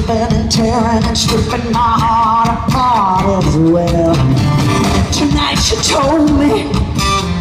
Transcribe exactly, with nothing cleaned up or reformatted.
ripping and tearing and stripping my heart apart as well. Tonight she told me